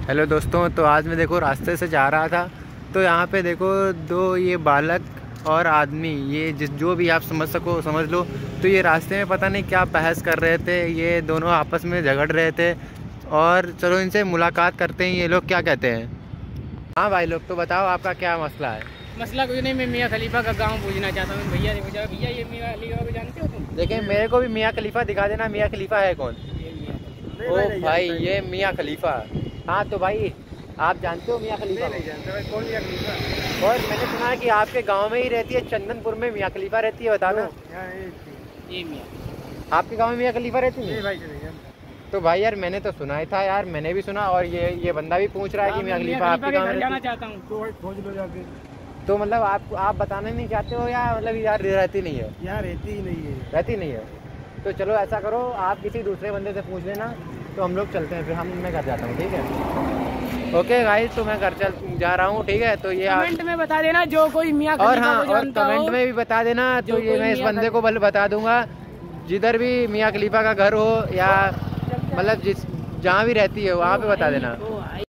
Hello दोस्तों, तो आज मैं देखो रास्ते से जा रहा था तो यहाँ पे देखो दो ये बालक और आदमी, ये जो भी आप समझ लो। तो ये रास्ते में पता नहीं क्या बहस कर रहे थे, ये दोनों आपस में झगड़ रहे थे। और चलो इनसे मुलाकात करते हैं, ये लोग क्या कहते हैं। हाँ भाई लोग, तो बताओ आपका क्या मसला है। मसला कुछ नहीं, मैं मियाँ खलीफा का गांव पूछना चाहता हूँ। भैया भैया ये मियाँ खलीफा को जानते हो तुम? देखिए मेरे को भी मियाँ खलीफा दिखा देना। मियाँ खलीफा है कौन? ओ भाई ये मियाँ खलीफा। हाँ तो भाई आप जानते हो मियाँ खलीफा? नहीं जानता भाई, कौन मियाँ खलीफा? और मैंने सुना है कि आपके गांव में ही रहती है, चंदनपुर में मियाँ खलीफा रहती है, बता दो। ये मियाँ आपके गांव में मियाँ खलीफा रहती है? भाई नहीं जानता। तो भाई यार मैंने तो सुना ही था यार, मैंने भी सुना। और ये बंदा भी पूछ रहा है कि मियाँ खलीफा आपके गांव में जाना रहती चाहता हूँ, तो खोज लो जाके। है। तो मतलब आप बताना नहीं चाहते हो या मतलब यार रहती नहीं है? यार रहती ही नहीं है। रहती नहीं है। तो चलो ऐसा करो, आप किसी दूसरे बंदे से पूछ लेना, तो हम लोग चलते हैं। फिर मैं घर जाता हूँ, ठीक है? ओके गाइस, तो मैं घर जा रहा हूँ, ठीक है? तो ये कमेंट में बता देना जो कोई मियाँ और खलीफा हाँ, को और जानता कमेंट हो। में भी बता देना। तो ये मैं इस बंदे को बता दूंगा, जिधर भी मियाँ खलीफा का घर हो या मतलब जहाँ भी रहती है वहाँ पे बता देना।